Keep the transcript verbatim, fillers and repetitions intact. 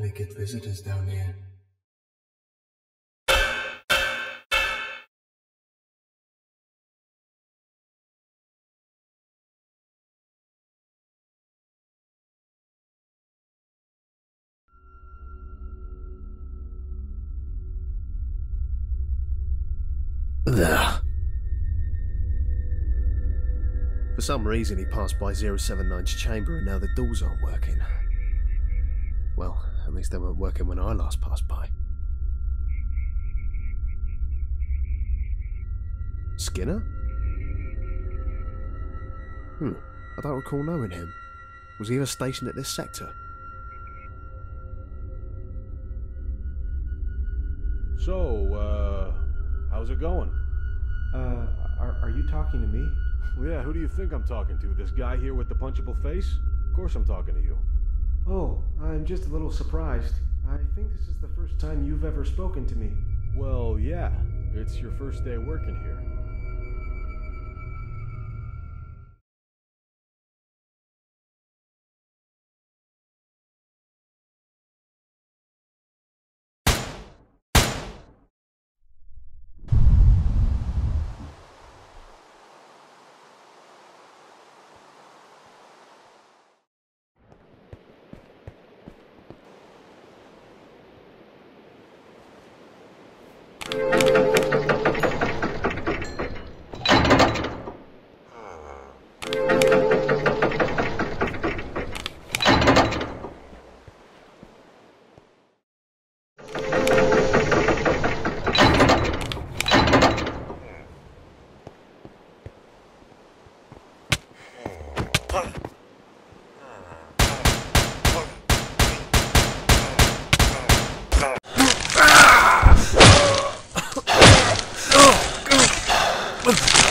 rarely get visitors down here. There. For some reason he passed by zero seven nine's chamber and now the doors aren't working. Well, at least they weren't working when I last passed by. Skinner? Hmm, I don't recall knowing him. Was he ever stationed at this sector? So, uh, how's it going? Uh, are, are you talking to me? Well, yeah, who do you think I'm talking to? This guy here with the punchable face? Of course I'm talking to you. Oh, I'm just a little surprised. I think this is the first time you've ever spoken to me. Well, yeah, it's your first day working here. Ugh!